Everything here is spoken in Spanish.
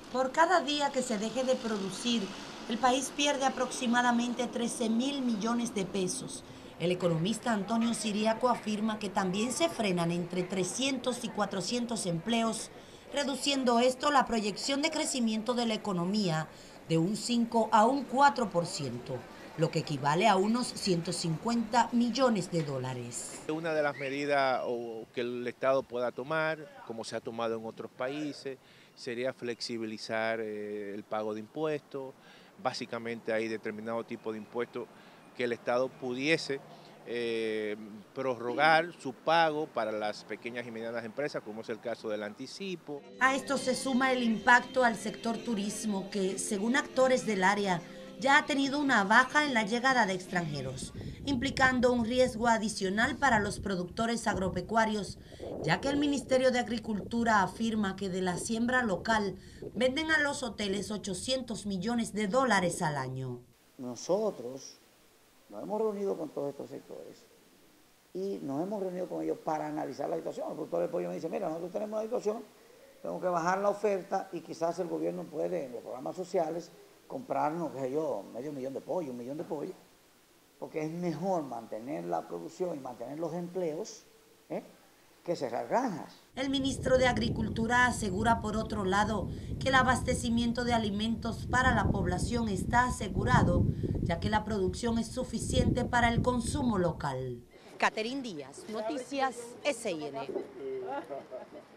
Por cada día que se deje de producir, el país pierde aproximadamente 13.000 millones de pesos. El economista Antonio Siriaco afirma que también se frenan entre 300 y 400 empleos, reduciendo esto la proyección de crecimiento de la economía de un 5 a un 4%, lo que equivale a unos 150 millones de dólares. Una de las medidas que el Estado pueda tomar, como se ha tomado en otros países, sería flexibilizar el pago de impuestos. Básicamente hay determinado tipo de impuestos que el Estado pudiese prorrogar su pago para las pequeñas y medianas empresas, como es el caso del anticipo. A esto se suma el impacto al sector turismo que, según actores del área, ya ha tenido una baja en la llegada de extranjeros, implicando un riesgo adicional para los productores agropecuarios, ya que el Ministerio de Agricultura afirma que de la siembra local venden a los hoteles 800 millones de dólares al año. Nosotros nos hemos reunido con todos estos sectores y nos hemos reunido con ellos para analizar la situación. El productor del pollo me dice, mira, nosotros tenemos una situación, tenemos que bajar la oferta y quizás el gobierno puede, en los programas sociales, comprarnos, qué sé yo, medio millón de pollo, 1 millón de pollo, porque es mejor mantener la producción y mantener los empleos que cerrar granjas. El ministro de Agricultura asegura, por otro lado, que el abastecimiento de alimentos para la población está asegurado, ya que la producción es suficiente para el consumo local. Catherine Díaz, Noticias SIN.